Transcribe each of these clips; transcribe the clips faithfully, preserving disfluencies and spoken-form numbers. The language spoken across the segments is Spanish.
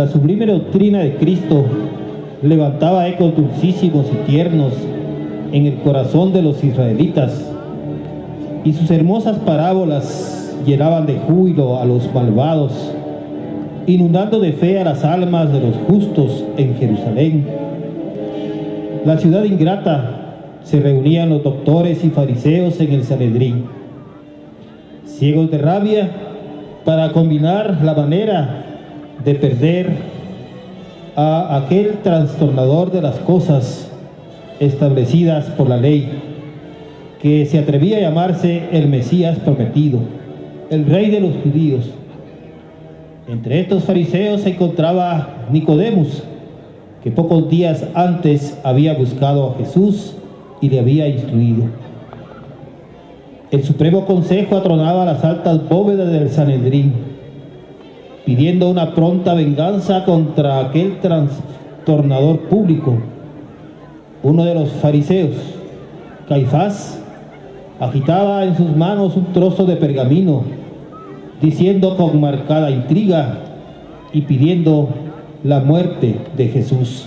La sublime doctrina de Cristo levantaba ecos dulcísimos y tiernos en el corazón de los israelitas, y sus hermosas parábolas llenaban de júbilo a los malvados, inundando de fe a las almas de los justos en Jerusalén. La ciudad ingrata se reunían los doctores y fariseos en el Sanedrín, ciegos de rabia para combinar la manera de perder a aquel trastornador de las cosas establecidas por la ley, que se atrevía a llamarse el Mesías prometido, el rey de los judíos. Entre estos fariseos se encontraba Nicodemus, que pocos días antes había buscado a Jesús y le había instruido. El Supremo Consejo atronaba las altas bóvedas del Sanedrín, pidiendo una pronta venganza contra aquel trastornador público. Uno de los fariseos, Caifás, agitaba en sus manos un trozo de pergamino, diciendo con marcada intriga y pidiendo la muerte de Jesús.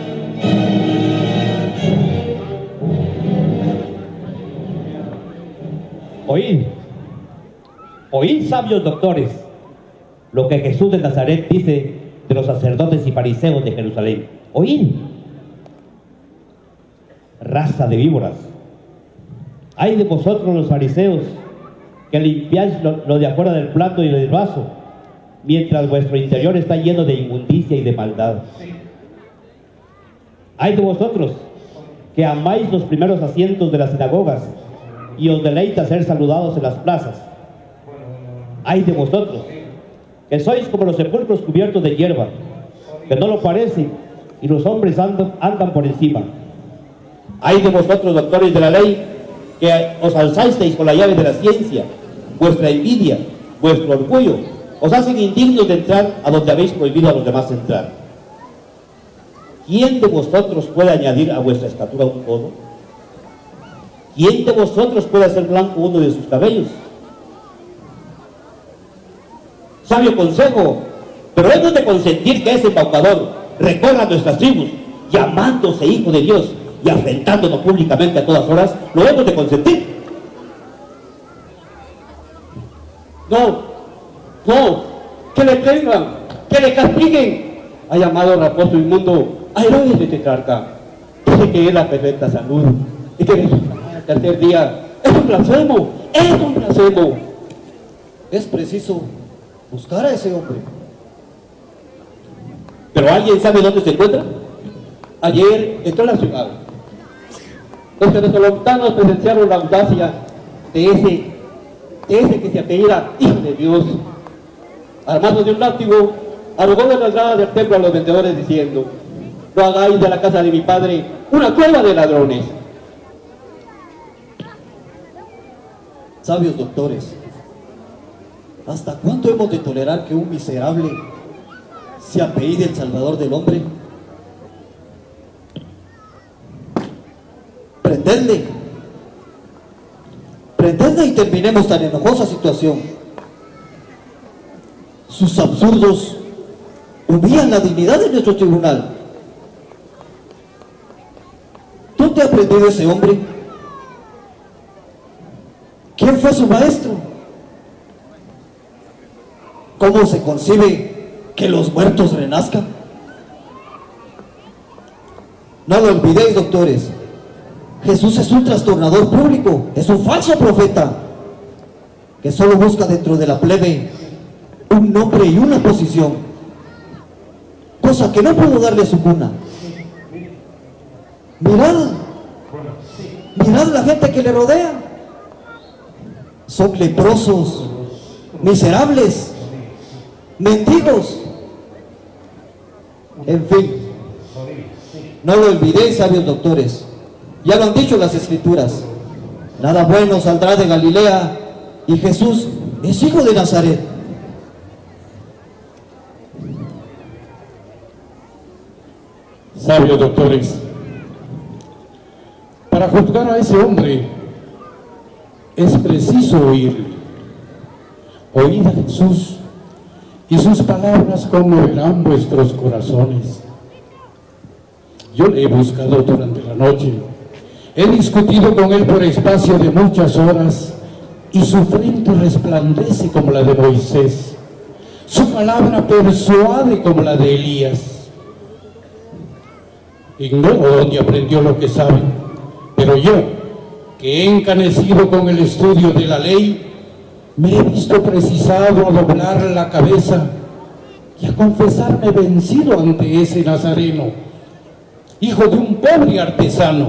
Oíd, oíd, sabios doctores, lo que Jesús de Nazaret dice de los sacerdotes y fariseos de Jerusalén. Oíd, raza de víboras. Ay de vosotros los fariseos, que limpiáis lo, lo de afuera del plato y del vaso, mientras vuestro interior está lleno de inmundicia y de maldad. Ay de vosotros, que amáis los primeros asientos de las sinagogas y os deleita ser saludados en las plazas. Ay de vosotros, que sois como los sepulcros cubiertos de hierba, que no lo parecen y los hombres andan, andan por encima. Ay de vosotros, doctores de la ley, que os alzasteis con la llave de la ciencia. Vuestra envidia, vuestro orgullo, os hacen indignos de entrar a donde habéis prohibido a los demás entrar. ¿Quién de vosotros puede añadir a vuestra estatura un codo? ¿Quién de vosotros puede hacer blanco uno de sus cabellos? Sabio consejo, pero hemos de consentir que ese embaucador recorra nuestras tribus, llamándose hijo de Dios y afrentándonos públicamente a todas horas. Lo hemos de consentir. No, no, que le tengan, que le castiguen. Ha llamado raposo inmundo a Herodes de Tetrarca. Dice que es la perfecta salud y que resucitará al tercer día. Es un blasfemo, es un blasfemo. Es preciso buscar a ese hombre. ¿Pero alguien sabe dónde se encuentra? Ayer entró a la ciudad. Los venezolanos presenciaron la audacia de ese, de ese que se apellida Hijo de Dios. Armado de un látigo, arrogó de la entrada del templo a los vendedores diciendo: no hagáis de la casa de mi padre una cueva de ladrones. Sabios doctores, ¿hasta cuánto hemos de tolerar que un miserable se apellide el Salvador del hombre? Prendedle, prendedle y terminemos tan enojosa situación. Sus absurdos humillan la dignidad de nuestro tribunal. ¿Dónde ha aprendido ese hombre? ¿Quién fue su maestro? ¿Cómo se concibe que los muertos renazcan? No lo olvidéis, doctores. Jesús es un trastornador público, es un falso profeta que solo busca dentro de la plebe un nombre y una posición, cosa que no pudo darle a su cuna. Mirad, mirad la gente que le rodea. Son leprosos, miserables, mendigos. En fin, no lo olvidéis, sabios doctores. Ya lo han dicho las Escrituras. Nada bueno saldrá de Galilea, y Jesús es hijo de Nazaret. Sabios doctores, para juzgar a ese hombre es preciso oírle. Oíd a Jesús y sus palabras conmoverán vuestros corazones. Yo le he buscado durante la noche, he discutido con él por espacio de muchas horas, y su frente resplandece como la de Moisés, su palabra persuade como la de Elías. Ignoro dónde aprendió lo que sabe, pero yo, que he encanecido con el estudio de la ley, me he visto precisado a doblar la cabeza y a confesarme vencido ante ese nazareno, hijo de un pobre artesano.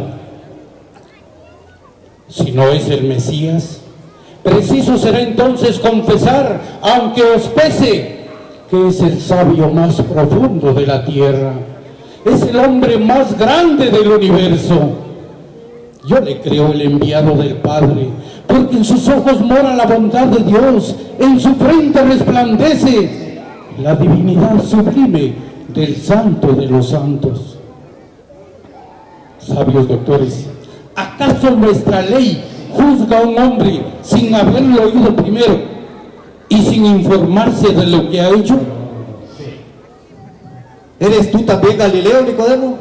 Si no es el Mesías, preciso será entonces confesar, aunque os pese, que es el sabio más profundo de la tierra, es el hombre más grande del universo. Yo le creo el enviado del Padre, porque en sus ojos mora la bondad de Dios, en su frente resplandece la divinidad sublime del Santo de los Santos. Sabios doctores, ¿acaso nuestra ley juzga a un hombre sin haberlo oído primero y sin informarse de lo que ha hecho? ¿Eres tú también Galileo, Nicodemo?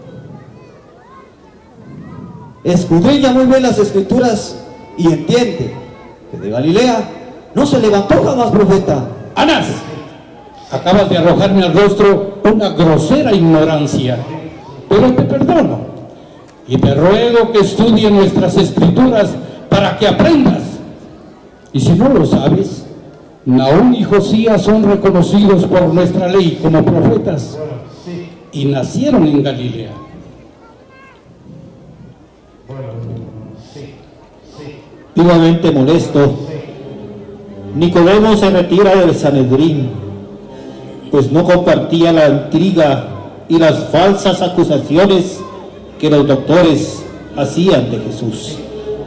Escudriña muy bien las Escrituras y entiende que de Galilea no se levantó jamás profeta. Anás, acabas de arrojarme al rostro una grosera ignorancia, pero te perdono y te ruego que estudie nuestras Escrituras para que aprendas. Y si no lo sabes, Nahum y Josías son reconocidos por nuestra ley como profetas y nacieron en Galilea. Vivamente molesto, Nicodemo se retira del Sanedrín, pues no compartía la intriga y las falsas acusaciones que los doctores hacían de Jesús.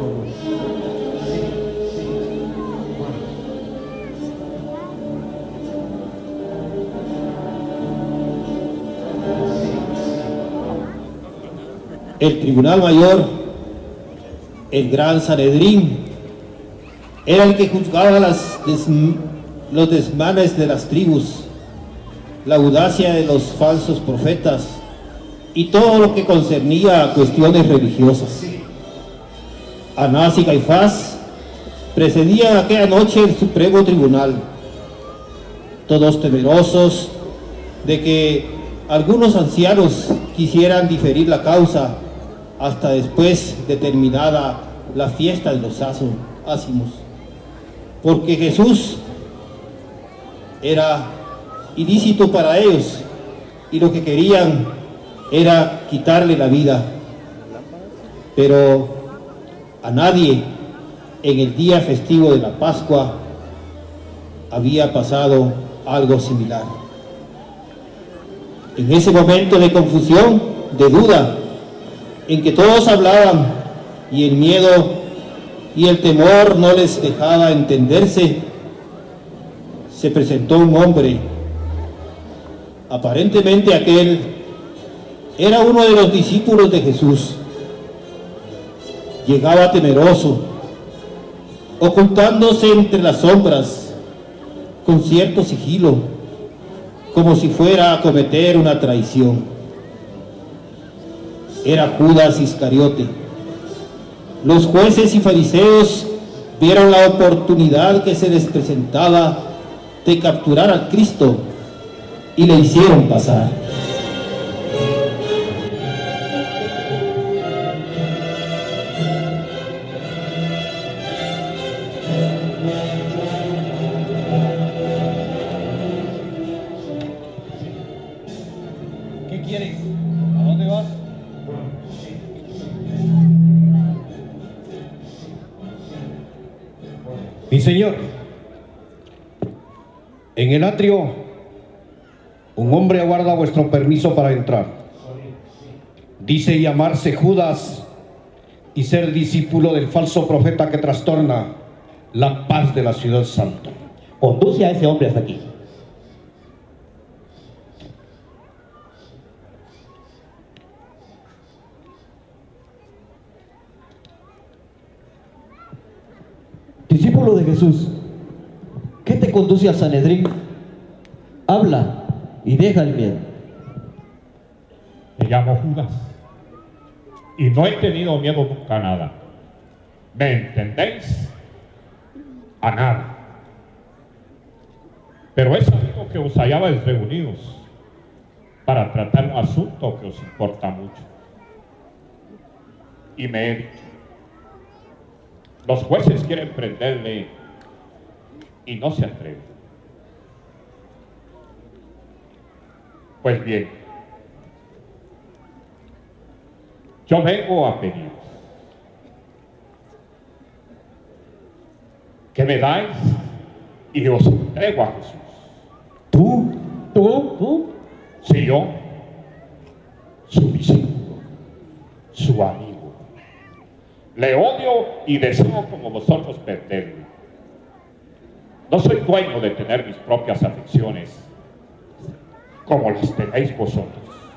El tribunal mayor, el gran Sanedrín, era el que juzgaba las des, los desmanes de las tribus, la audacia de los falsos profetas y todo lo que concernía a cuestiones religiosas. Anás y Caifás presidían aquella noche el Supremo Tribunal, todos temerosos de que algunos ancianos quisieran diferir la causa hasta después de terminada la fiesta de los ácimos, porque Jesús era ilícito para ellos y lo que querían era quitarle la vida. Pero a nadie en el día festivo de la Pascua había pasado algo similar. En ese momento de confusión, de duda, en que todos hablaban y el miedo y el temor no les dejaba entenderse, se presentó un hombre. Aparentemente aquel era uno de los discípulos de Jesús. Llegaba temeroso, ocultándose entre las sombras, con cierto sigilo, como si fuera a cometer una traición. Era Judas Iscariote. Los jueces y fariseos vieron la oportunidad que se les presentaba de capturar a Cristo y le hicieron pasar. ¿Qué quieres? ¿A dónde vas? Mi señor, en el atrio un hombre aguarda vuestro permiso para entrar. Dice llamarse Judas y ser discípulo del falso profeta que trastorna la paz de la ciudad santa. Conduce a ese hombre hasta aquí. Discípulo de Jesús, ¿qué te conduce al Sanedrín? Habla y deja el miedo. Me llamo Judas y no he tenido miedo nunca a nada. ¿Me entendéis? A nada. Pero he sabido que os hallabais reunidos para tratar un asunto que os importa mucho. Y me he dicho, los jueces quieren prenderle y no se atreven. Pues bien, yo vengo a pediros que me dais y os entrego a Jesús. ¿Tú? ¿Tú? ¿Tú? Sí, yo, su discípulo, su amigo. Le odio y deseo como vosotros perderme. No soy dueño de tener mis propias afecciones como las tenéis vosotros.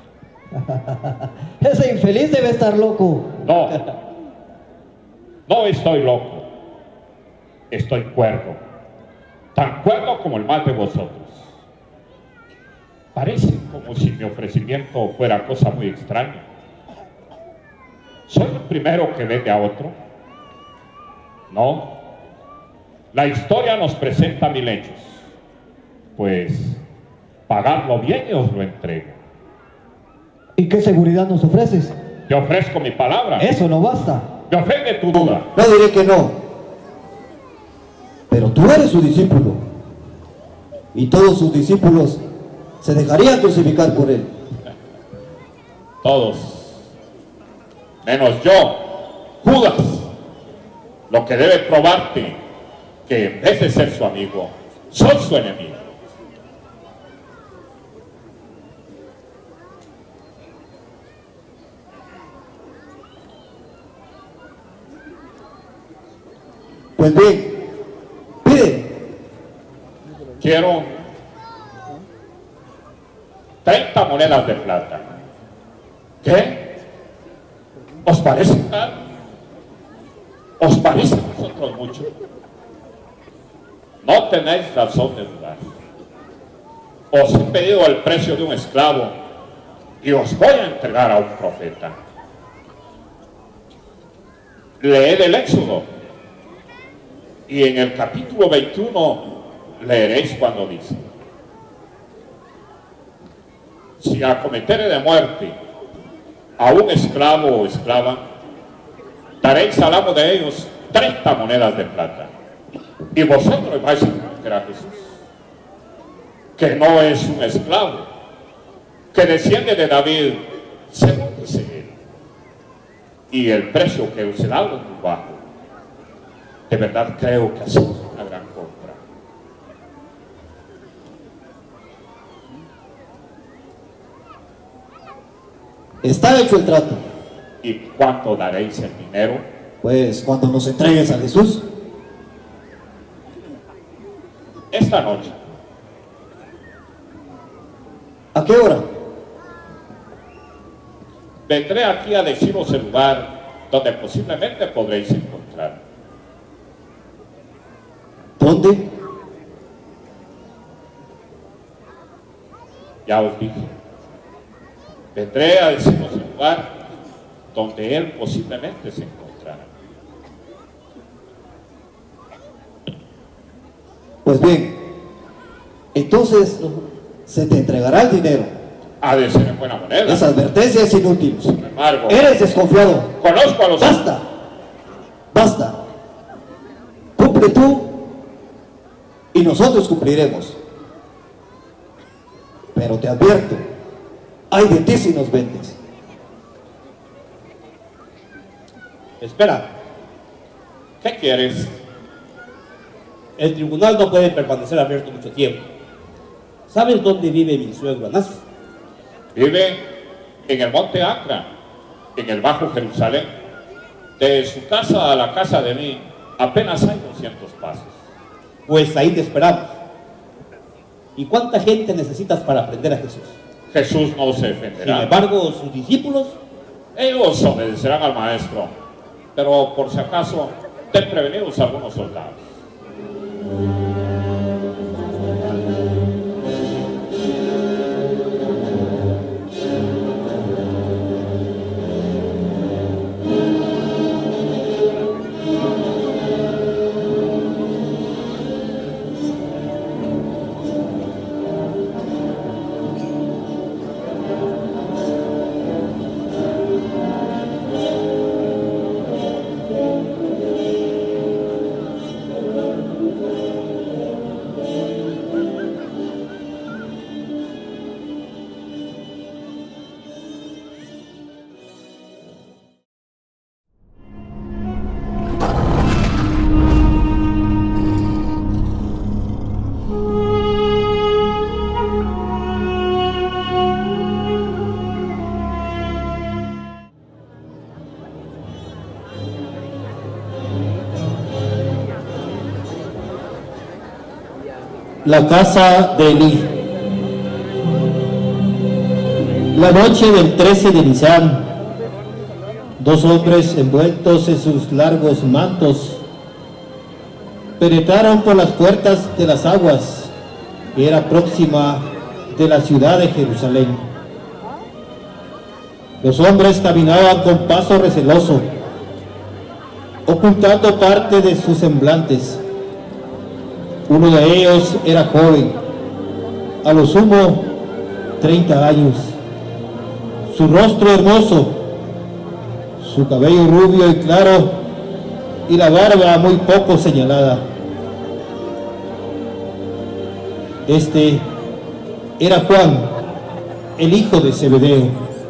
Ese infeliz debe estar loco. No, no estoy loco, estoy cuerdo, tan cuerdo como el más de vosotros. Parece como si mi ofrecimiento fuera cosa muy extraña. ¿Soy el primero que vende a otro? No, la historia nos presenta mil hechos, pues pagadlo bien y os lo entrego. ¿Y qué seguridad nos ofreces? Te ofrezco mi palabra. Eso no basta. ¿Te ofende tu duda? No diré que no. Pero tú eres su discípulo. Y todos sus discípulos se dejarían crucificar por él. Todos, menos yo, Judas, lo que debe probarte que en vez de ser su amigo, soy su enemigo. Pues bien, pide. Quiero treinta monedas de plata. ¿Qué? ¿Os parece tal? ¿Os parece a vosotros mucho? No tenéis razón de dudar. Os he pedido el precio de un esclavo y os voy a entregar a un profeta. Leed el Éxodo y en el capítulo veintiuno leeréis cuando dice: si acometere de muerte a un esclavo o esclava, daréis al amo de ellos treinta monedas de plata. Y vosotros vais a conocer a Jesús, que no es un esclavo, que desciende de David, según dice él. Y el precio que os he dado es muy bajo. De verdad creo que hacemos una gran compra. Está hecho el trato. ¿Y cuánto daréis el dinero? Pues cuando nos entregues a Jesús. Esta noche. ¿A qué hora? Vendré aquí a deciros el lugar donde posiblemente podréis encontrar. ¿Dónde? Ya os dije. Vendré a deciros el lugar donde él posiblemente se encontrará. Pues bien, entonces se te entregará el dinero. Ha de ser en buena moneda. Esa advertencia es inútil. Sin embargo, Eres desconfiado. conozco a los... Basta. Basta. Cumple tú y nosotros cumpliremos. Pero te advierto, ay de ti si nos vendes. Espera, ¿Qué quieres? el tribunal no puede permanecer abierto mucho tiempo. ¿Sabes dónde vive mi suegro Anás? Vive en el monte Acra, en el Bajo Jerusalén. De su casa a la casa de mí apenas hay doscientos pasos. Pues ahí te esperamos. ¿Y cuánta gente necesitas para aprender a Jesús? Jesús no se Sin defenderá. embargo, sus discípulos, Ellos obedecerán al maestro, pero por si acaso, ten prevenidos algunos soldados. La casa de Elí. La noche del trece de Nisan, dos hombres envueltos en sus largos mantos penetraron por las puertas de las aguas, que era próxima de la ciudad de Jerusalén. Los hombres caminaban con paso receloso, ocultando parte de sus semblantes. Uno de ellos era joven, a lo sumo treinta años, su rostro hermoso, su cabello rubio y claro, y la barba muy poco señalada. Este era Juan, el hijo de Zebedeo.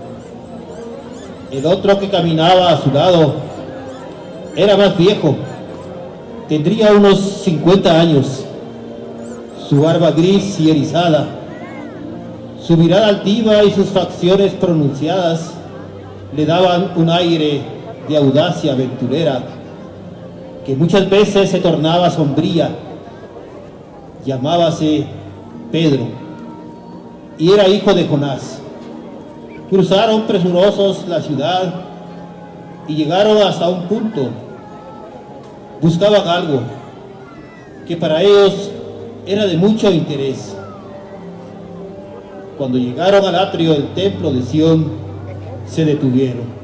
El otro que caminaba a su lado era más viejo, tendría unos cincuenta años, su barba gris y erizada, su mirada altiva y sus facciones pronunciadas le daban un aire de audacia aventurera que muchas veces se tornaba sombría. Llamábase Pedro y era hijo de Jonás. Cruzaron presurosos la ciudad y llegaron hasta un punto. Buscaban algo que para ellos era de mucho interés. Cuando llegaron al atrio del templo de Sión, se detuvieron.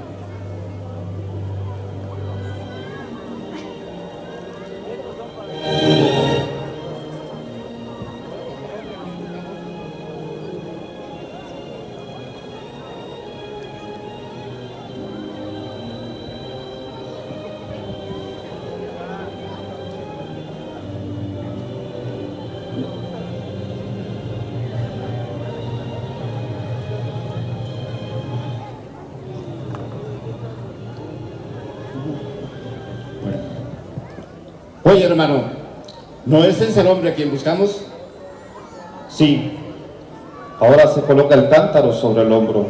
Oye, hermano, ¿no es ese el hombre a quien buscamos? Sí, ahora se coloca el cántaro sobre el hombro.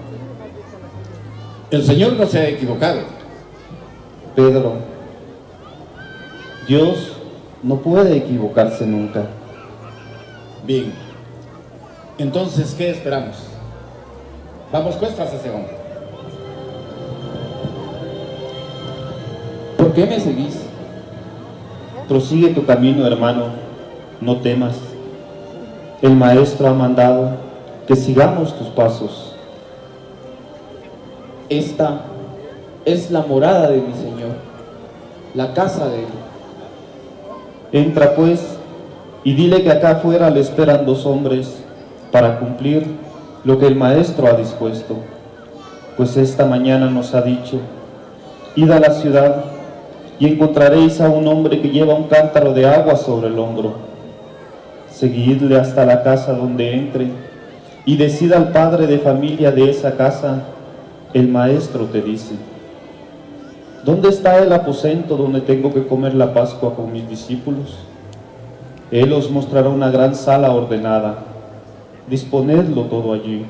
El Señor no se ha equivocado. Pedro, Dios no puede equivocarse nunca. Bien, entonces, ¿qué esperamos? Vamos pues tras ese hombre. ¿Por qué me seguís? Prosigue tu camino, hermano, no temas. El Maestro ha mandado que sigamos tus pasos. Esta es la morada de mi Señor, la casa de Él. Entra pues y dile que acá afuera le esperan dos hombres para cumplir lo que el Maestro ha dispuesto. Pues esta mañana nos ha dicho: id a la ciudad y encontraréis a un hombre que lleva un cántaro de agua sobre el hombro. Seguidle hasta la casa donde entre y decid al padre de familia de esa casa: el Maestro te dice, ¿dónde está el aposento donde tengo que comer la Pascua con mis discípulos? Él os mostrará una gran sala ordenada. Disponedlo todo allí.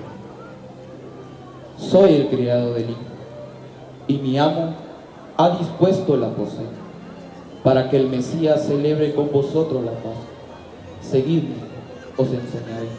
Soy el criado de Elí, y mi amo ha dispuesto el aposento para que el Mesías celebre con vosotros la paz. Seguidme, os enseñaré.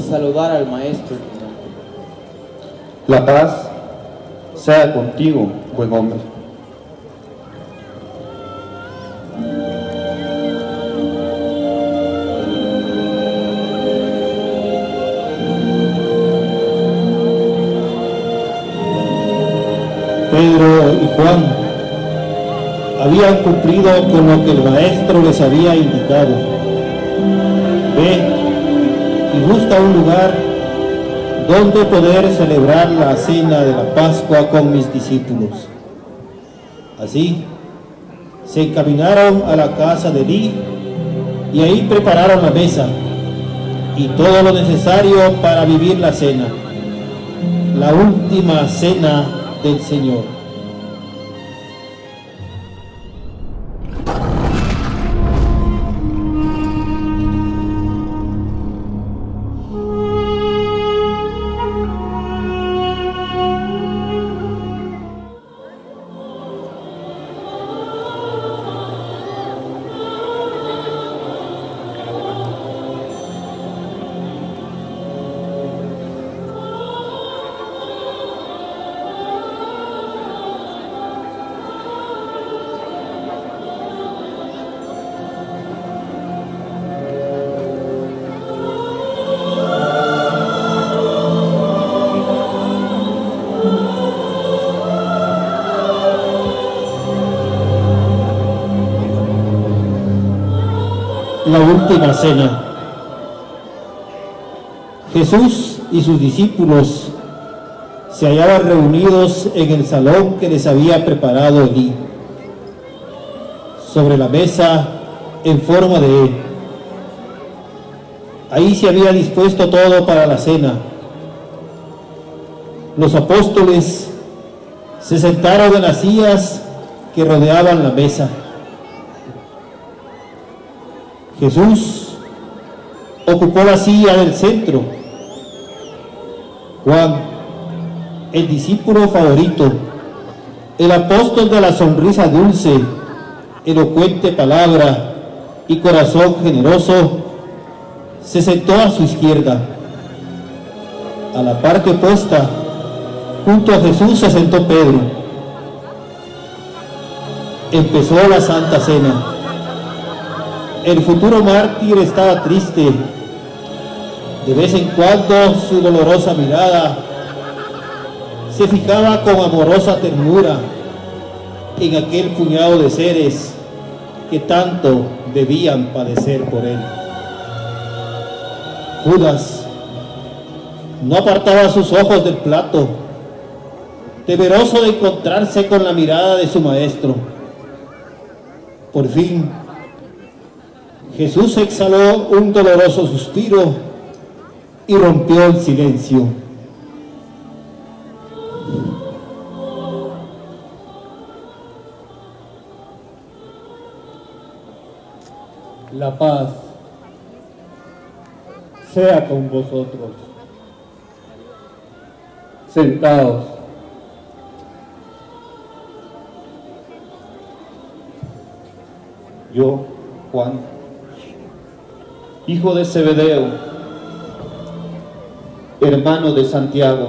saludar al Maestro. La paz sea contigo, buen hombre. Pedro y Juan habían cumplido con lo que el Maestro les había indicado. Ve y busca un lugar donde poder celebrar la cena de la Pascua con mis discípulos. Así, se encaminaron a la casa de Elí y ahí prepararon la mesa y todo lo necesario para vivir la cena, la última cena del Señor. La última cena. Jesús y sus discípulos se hallaban reunidos en el salón que les había preparado Elí. Sobre la mesa en forma de E. Ahí se había dispuesto todo para la cena. Los apóstoles se sentaron en las sillas que rodeaban la mesa. Jesús ocupó la silla del centro. Juan, el discípulo favorito, el apóstol de la sonrisa dulce, elocuente palabra y corazón generoso, se sentó a su izquierda. A la parte opuesta, junto a Jesús, se sentó Pedro. Empezó la Santa Cena. El futuro mártir estaba triste. De vez en cuando su dolorosa mirada se fijaba con amorosa ternura en aquel puñado de seres que tanto debían padecer por él. Judas no apartaba sus ojos del plato, temeroso de encontrarse con la mirada de su maestro. Por fin, Jesús exhaló un doloroso suspiro y rompió el silencio. La paz sea con vosotros. Sentaos. Yo, Juan, hijo de Zebedeo, hermano de Santiago,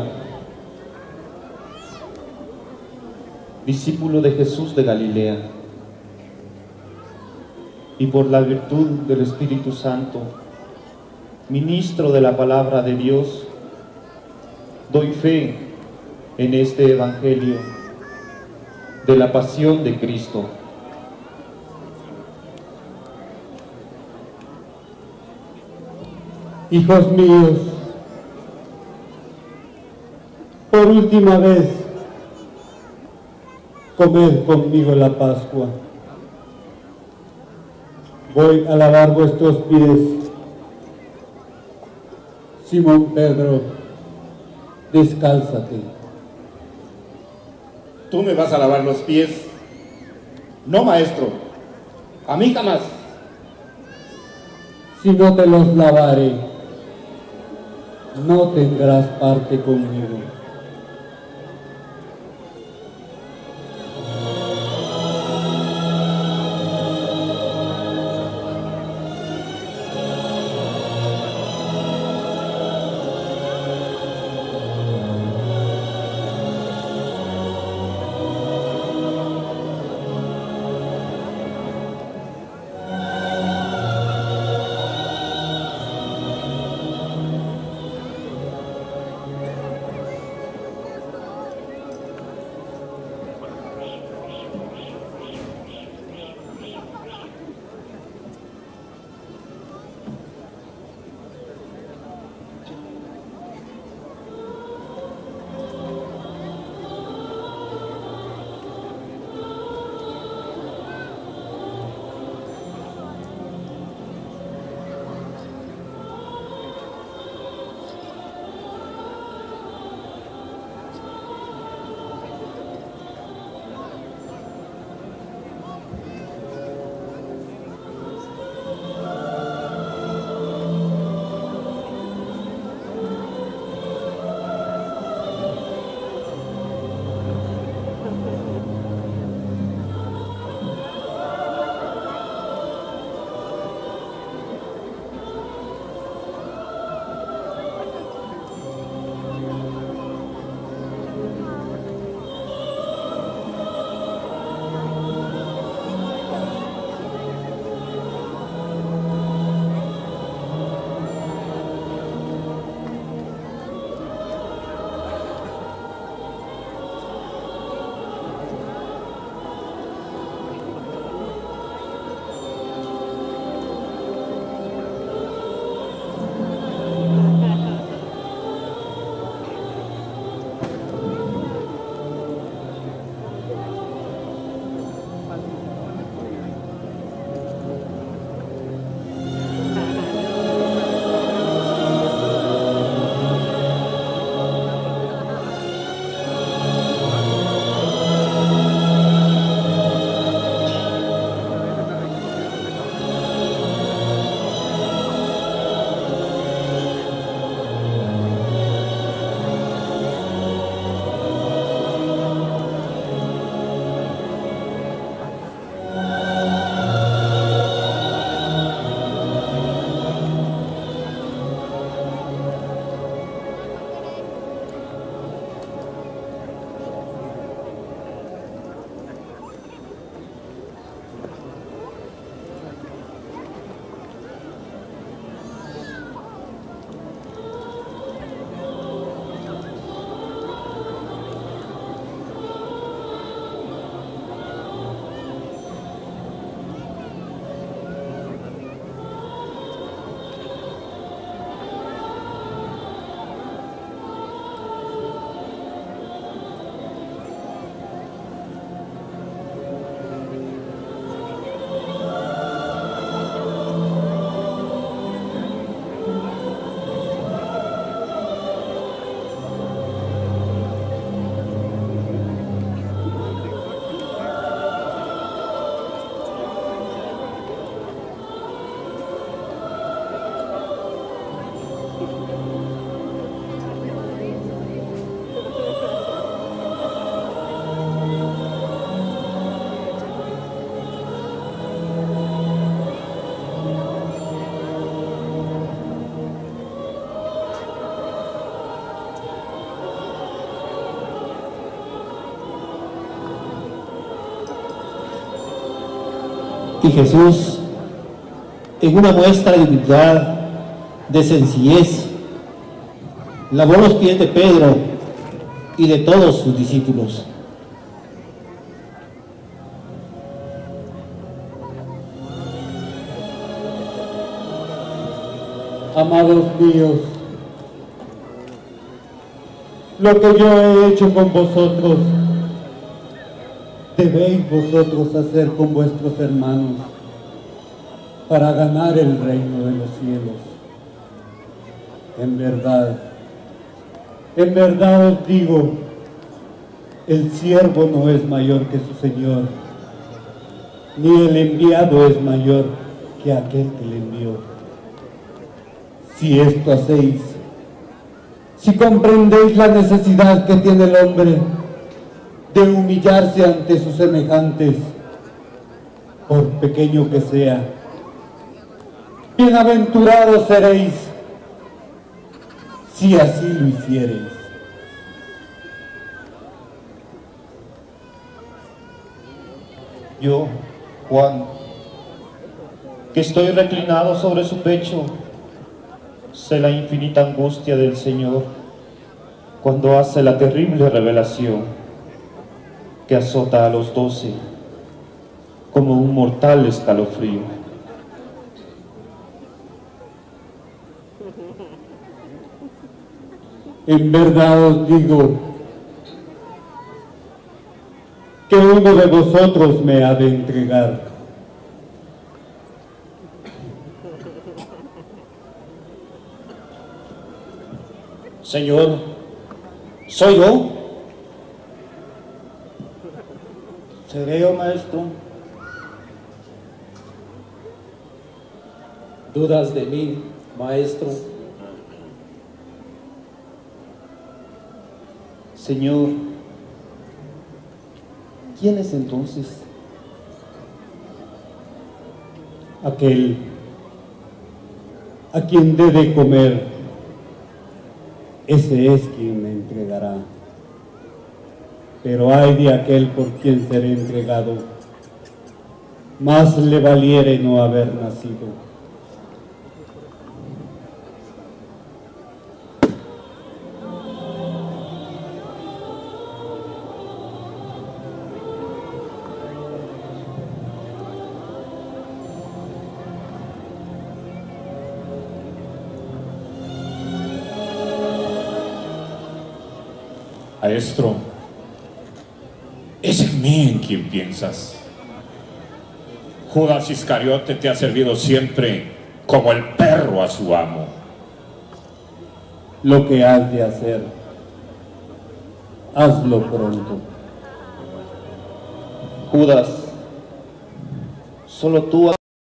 discípulo de Jesús de Galilea, y por la virtud del Espíritu Santo, ministro de la palabra de Dios, doy fe en este Evangelio de la pasión de Cristo. Hijos míos, por última vez, comed conmigo la Pascua. Voy a lavar vuestros pies. Simón Pedro, descálzate. ¿Tú me vas a lavar los pies? No, maestro, a mí jamás. Si no te los lavaré, no tendrás parte conmigo. Y Jesús, en una muestra de humildad, de sencillez, lavó los pies de Pedro y de todos sus discípulos. Amados míos, lo que yo he hecho con vosotros, debéis vosotros hacer con vuestros hermanos para ganar el reino de los cielos. En verdad, en verdad os digo, el siervo no es mayor que su Señor, ni el enviado es mayor que aquel que le envió. Si esto hacéis, si comprendéis la necesidad que tiene el hombre de humillarse ante sus semejantes, por pequeño que sea, bienaventurados seréis si así lo hiciereis. Yo, Juan, que estoy reclinado sobre su pecho, sé la infinita angustia del Señor cuando hace la terrible revelación que azota a los doce como un mortal escalofrío. En verdad os digo que uno de vosotros me ha de entregar. Señor, ¿soy yo? ¿Seré yo, maestro? ¿Dudas de mí, maestro? Señor, ¿quién es entonces? Aquel a quien dé de comer, ese es quien me entregará. Pero ay de aquel por quien seré entregado, más le valiere no haber nacido. Maestro, ¿es en mí en quien piensas? Judas Iscariote te ha servido siempre como el perro a su amo. Lo que has de hacer, hazlo pronto. Judas, solo tú